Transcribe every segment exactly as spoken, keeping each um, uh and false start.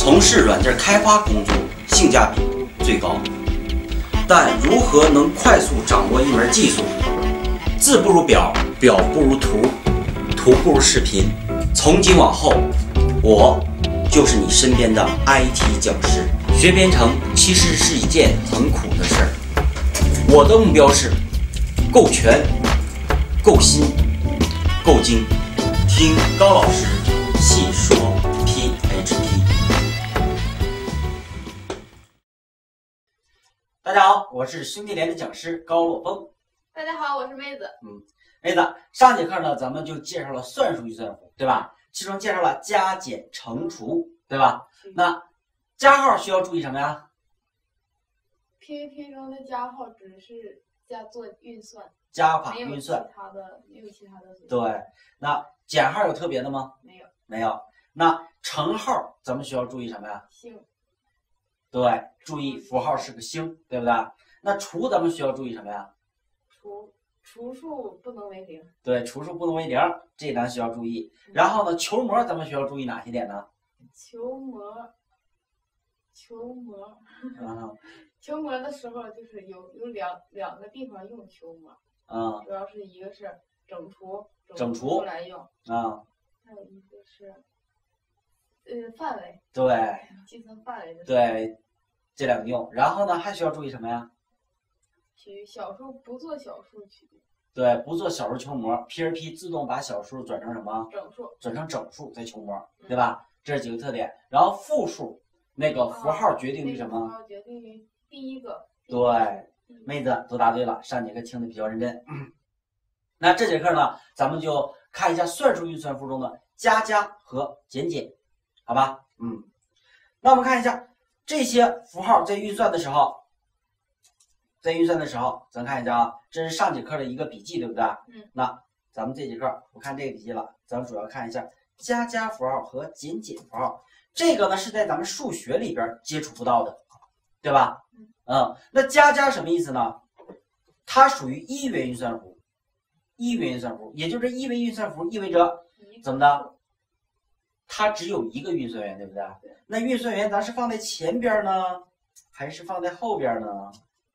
从事软件开发工作性价比最高。但如何能快速掌握一门技术？字不如表，表不如图，图不如视频。从今往后，我就是你身边的 I T 讲师。学编程其实是一件很苦的事儿。我的目标是够全、够新、够精。听高老师细说 P H P。大家好，我是兄弟连的讲师高洛峰。 大家好，我是妹子。 嗯，妹子，上节课呢，咱们就介绍了算术运算符，对吧？其中介绍了加减乘除，对吧？那加号需要注意什么呀 ？P H P 中的加号只是加做运算， 加法运算， 没有其他的，没有其他的。 对，那减号有特别的吗？ 没有， 没有。那乘号咱们需要注意什么呀？ 星。 对，注意符号是个星，对不对？那除咱们需要注意什么呀？ 除除数不能为零。对， 除数不能为零，这咱需要注意。然后呢，求模咱们需要注意哪些点呢？ 求模，求模， 嗯， 求模的时候就是有有两两个地方用求模， 嗯， 主要是一个是整除， 整除来用， 啊， 还有一个是呃范围， 对， 计算范围的， 对，这两个用。然后呢，还需要注意什么呀？ 取小数不做小数取。 对，不做小数求模 ，P H P 自动把小数转成什么？ 整数， 转成整数再求模，对吧？这是几个特点。然后复数那个符号决定于什么？ 符号决定于第一个。 对，妹子都答对了，上节课听的比较认真。那这节课呢，咱们就看一下算术运算符中的加加和减减，好吧？嗯，那我们看一下这些符号在运算的时候。在运算的时候，咱看一下啊，这是上节课的一个笔记，对不对？ 嗯。 那咱们这节课不看这个笔记了，咱们主要看一下加加符号和减减符号。这个呢是在咱们数学里边接触不到的，对吧？ 嗯。 嗯，那加加什么意思呢？它属于一元运算符，一元运算符，也就是一元运算符意味着怎么的？它只有一个运算元，对不对？ 对。 那运算元咱是放在前边呢，还是放在后边呢？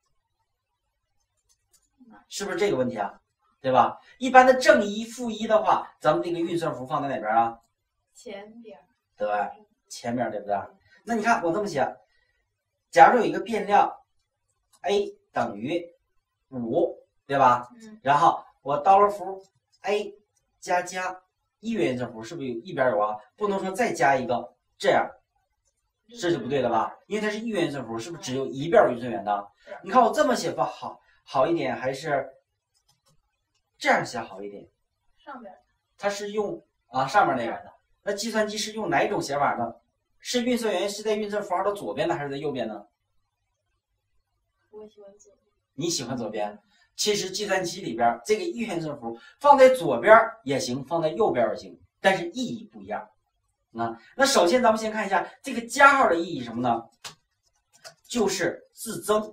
是不是这个问题啊？对吧？一般的正一、负一的话，咱们这个运算符放在哪边啊？ 前边。 对，前面，对不对？那你看我这么写，假如有一个变量 a 等于五，对吧？ 嗯。 然后我刀了符 a 加加一元运算符，是不是有一边有啊？不能说再加一个，这样这就不对了吧？因为它是一元运算符，是不是只有一边运算元的？你看我这么写吧，好。好一点还是这样写好一点？ 上边， 它是用啊上面那个的。那计算机是用哪种写法呢？是运算元是在运算符号的左边呢，还是在右边呢？ 我喜欢左边。 你喜欢左边？其实计算机里边这个一元运算符放在左边也行，放在右边也行，但是意义不一样。啊，那首先咱们先看一下这个加号的意义什么呢？就是自增。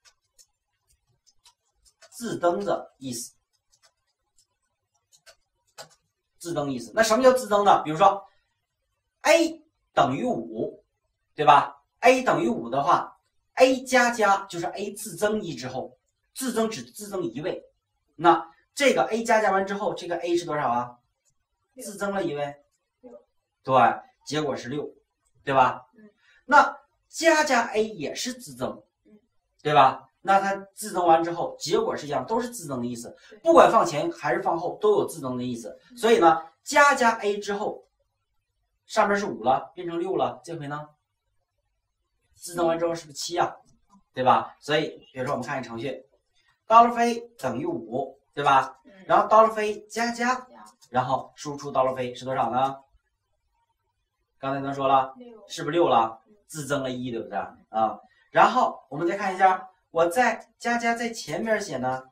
自增的意思，自增意思。那什么叫自增呢？比如说 a 等于五，对吧 ？a 等于五的话 ，a 加加就是 a 自增一之后，自增只自增一位。那这个 a 加加完之后，这个 a 是多少啊？自增了一位，对，结果是六，对吧？那加加 a 也是自增，对吧？那它自增完之后，结果是一样，都是自增的意思，不管放前还是放后，都有自增的意思。所以呢，加加 a 之后，上面是五了，变成六了，这回呢，自增完之后是不是七啊？对吧？所以比如说我们看一个程序 ，$a 等于五，对吧？然后 $a 加加，然后输出 $a 是多少呢？刚才咱说了，是不是六了？自增了一，对不对啊？然后我们再看一下。我在加加在前面写呢，$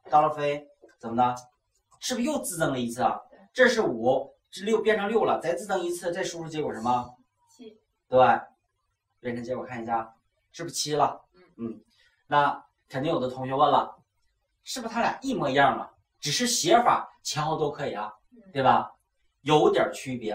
怎么的？是不是又自增了一次啊？这是五，是六变成六了，再自增一次，再输入结果什么？ 七。 对，变成结果看一下，是不是七了？嗯，那肯定有的同学问了，是不是它俩一模一样啊？只是写法前后都可以啊，对吧？有点区别，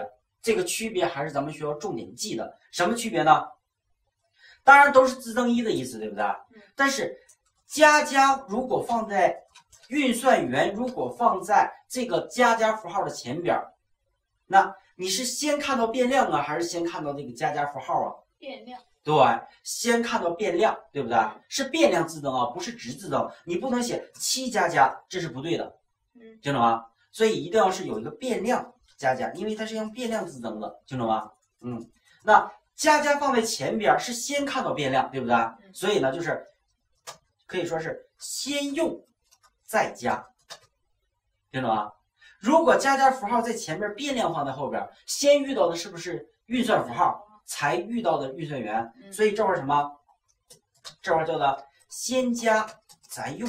这个区别还是咱们需要重点记的。什么区别呢？当然都是自增一的意思，对不对？但是加加如果放在运算元，如果放在这个加加符号的前边，那你是先看到变量啊，还是先看到这个加加符号啊？ 变量。 对，先看到变量，对不对？是变量自增啊，不是值自增。你不能写七加加，这是不对的，听懂吗？所以一定要是有一个变量加加，因为它是用变量自增的，听懂吗？嗯，那加加放在前边是先看到变量，对不对？所以呢，就是可以说是先用再加，听懂吗？如果加加符号在前面，变量放在后边，先遇到的是不是运算符号？才遇到的运算元，所以这会儿什么？这会儿叫做先加再用。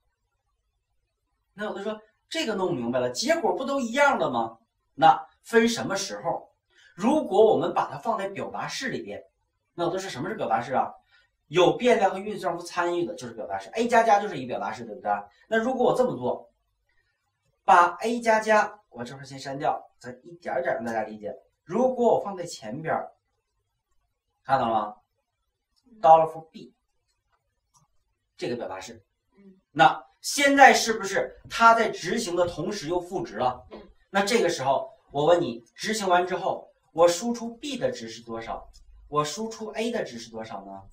那有的说这个弄明白了，结果不都一样的吗？那分什么时候？如果我们把它放在表达式里边，那有的是什么是表达式啊？有变量和运算符参与的就是表达式 ，a 加加就是一个表达式，对不对？那如果我这么做，把 a 加加，我这会儿先删掉，咱一点点让大家理解。如果我放在前边。看到了吗 ？dollar for b 这个表达式，那现在是不是它在执行的同时又赋值了？那这个时候我问你，执行完之后，我输出 b 的值是多少？我输出 a 的值是多少呢？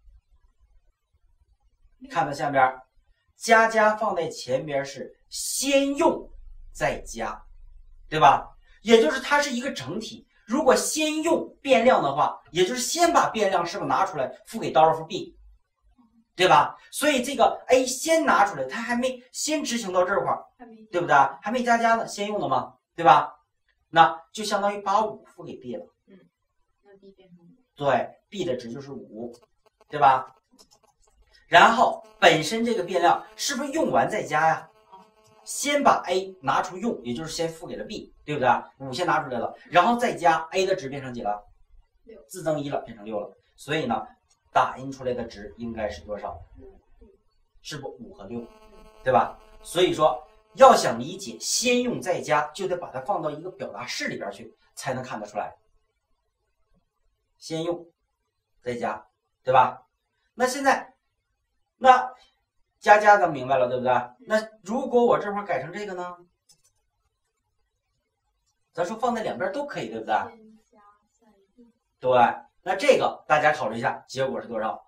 看到下边，加加放在前边是先用再加，对吧？也就是它是一个整体。如果先用变量的话，也就是先把变量是不是拿出来赋给 dollar for b， 对吧？所以这个 a 先拿出来，它还没先执行到这块儿，对不对？还没加加呢，先用的嘛，对吧？那就相当于把五赋给 b 了。 嗯，那 b 变成五。 对 ，b 的值就是五，对吧？然后本身这个变量是不是用完再加呀？先把 a 拿出用，也就是先赋给了 b， 对不对？五先拿出来了，然后再加 a 的值变成几了？ 六， 自增一了，变成六了。所以呢，打印出来的值应该是多少？是不五和六，对吧？所以说要想理解先用再加，就得把它放到一个表达式里边去，才能看得出来。先用再加，对吧？那现在那。加加咱明白了，对不对？那如果我这块改成这个呢？咱说放在两边都可以，对不对？对，那这个大家考虑一下，结果是多少？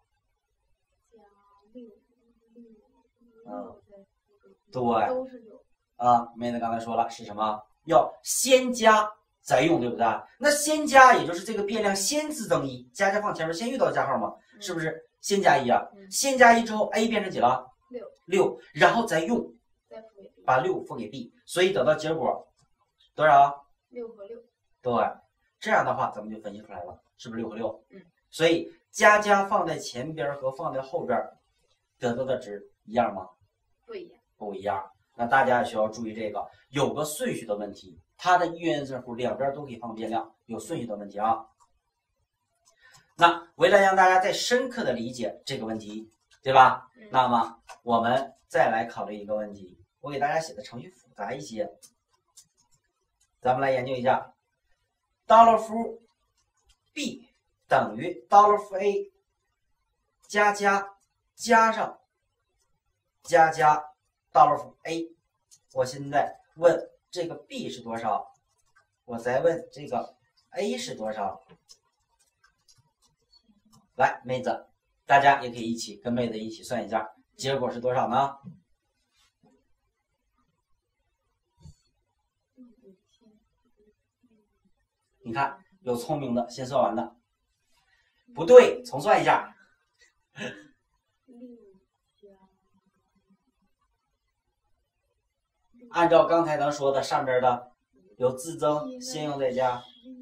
嗯，对， 都是六啊，妹子刚才说了是什么？要先加再用，对不对？那先加也就是这个变量先自增一，加加放前面先遇到加号嘛，是不是？先加一啊，先加一之后 a 变成几了？ 六六，然后再用， 再赋给 b， 把六赋给 b， 所以得到结果多少？ 六和六。 对，这样的话咱们就分析出来了，是不是六和六？ 嗯。 所以加加放在前边和放在后边得到的值一样吗？ 不一样。 不一样。那大家也需要注意这个，有个顺序的问题，它的一元字符两边都可以放变量，有顺序的问题啊。那为了让大家再深刻的理解这个问题，对吧？ 嗯、 那么我们再来考虑一个问题，我给大家写的程序复杂一些，咱们来研究一下 ，dollar for b 等于 dollar for a 加加加上加加 dollar for a， 我现在问这个 b 是多少，我再问这个 a 是多少。来，妹子，大家也可以一起跟妹子一起算一下，结果是多少呢？你看，有聪明的先算完的，不对，重算一下。按照刚才咱说的上边的，有自增，先用再加。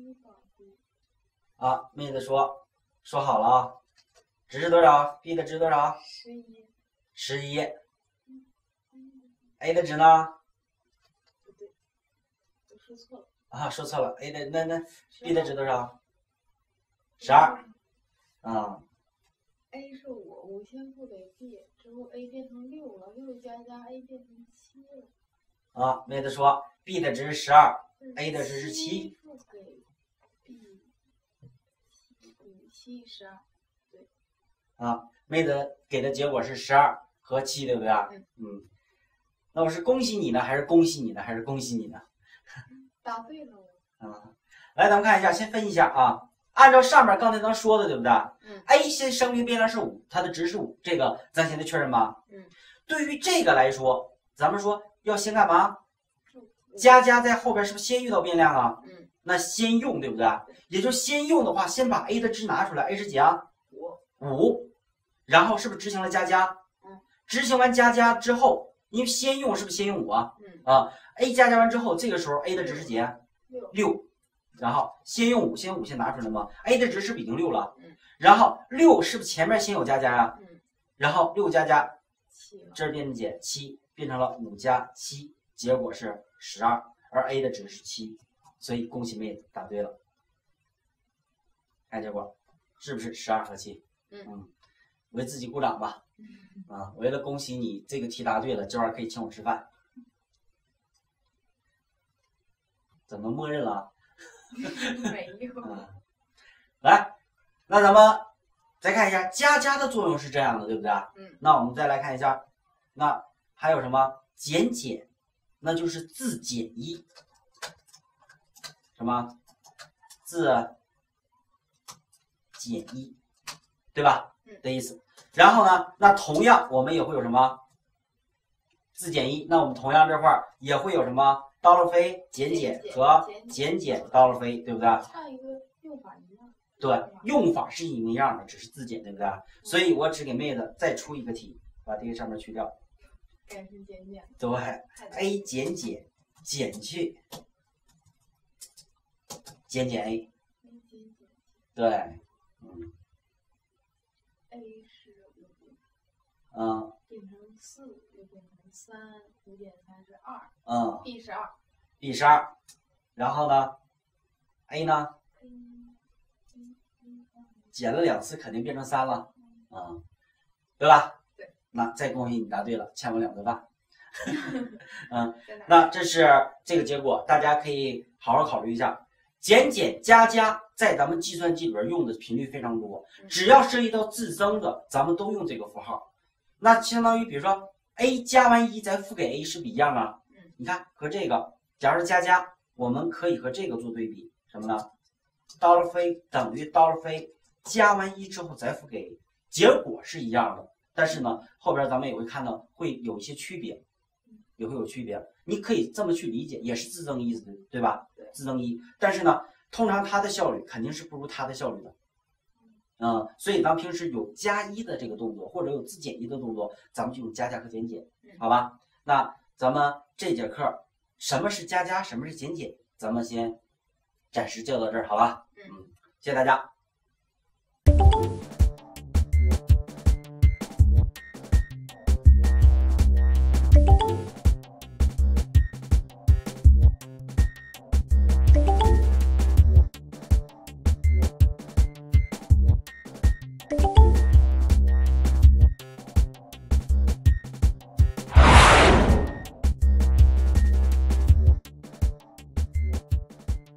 啊，妹子说。说好了啊，值是多少 ？b 的值多少？ 十一。 十一。a 的值呢？ 不对，我说错了。 啊，说错了。a 的那那 b 的值多少？十二。啊。 a 是五，五先赋给 b， 之后 a 变成六了，六加加 a 变成七了。 啊，妹子说 b 的值是十二 ，a 的值是七。 赋给七、十二。对。 啊，妹子给的结果是十二和七，对不对？ 嗯。 嗯。那我是恭喜你呢，还是恭喜你呢，还是恭喜你呢？ 答对了。 啊，来，咱们看一下，先分析一下啊。按照上面刚才咱说的，对不对？ 嗯。 A 先声明变量是五，它的值是五，这个咱现在确认吗？ 嗯。 对于这个来说，咱们说要先干嘛？加加在后边是不是先遇到变量啊？ 嗯。 那先用，对不对？也就先用的话，先把 A 的值拿出来 ，A 是几啊？ 五。 五，然后是不是执行了加加？ 嗯。 执行完加加之后，因为先用是不是先用五啊？ 嗯。 啊 ，A 加加完之后，这个时候 A 的值是几？ 六。 六。然后先用五，先用五先拿出来吗 ？A 的值是不是已经六了？ 嗯。 然后六是不是前面先有加加呀？ 嗯。 然后六加加， 七， 这儿变成几？七，变成了五加七，结果是十二，而 A 的值是七，所以恭喜妹子答对了。看结果，是不是十二和七？ 嗯嗯，为自己鼓掌吧。啊，为了恭喜你这个题答对了，今晚可以请我吃饭。怎么默认了？ 没有。 嗯，来，那咱们再看一下加加的作用是这样的，对不对？ 嗯。 那我们再来看一下，那还有什么减减？那就是自减一，什么自减一，对吧？ 嗯。 的意思。然后呢，那同样我们也会有什么自减一？那我们同样这块儿也会有什么？刀了飞、减减和减减刀了飞，对不对？ 上一个用法一样。 对，用法是一模一样的，只是自减，对不对？所以我只给妹子再出一个题，把这个上面去掉。 改成减减。 对 ，A 减减减去减减 A。对，嗯。 A 是五。 嗯。 变成四，又变成三，五减三是二。 嗯。 B 是二。 B 是二，然后呢 ？A 呢？减了两次，肯定变成三了，嗯，对吧？ 对。 那再恭喜你答对了，欠我两顿饭。嗯，那这是这个结果，大家可以好好考虑一下。减减加加在咱们计算机里边用的频率非常多，只要涉及到自增的，咱们都用这个符号。那相当于比如说 A 加完一再复给 A 是不是一样啊？你看和这个。假如加加，我们可以和这个做对比，什么呢 ？dollar 飞等于 dollar 飞加完一之后再复给，结果是一样的，但是呢，后边咱们也会看到会有一些区别，也会有区别。你可以这么去理解，也是自增一，对吧？自增一，但是呢，通常它的效率肯定是不如它的效率的，嗯，所以咱们平时有加一的这个动作，或者有自减一的动作，咱们就用加加和减减，好吧？那咱们这节课。什么是加加，什么是减减，咱们先暂时教到这儿，好吧？嗯，谢谢大家。 you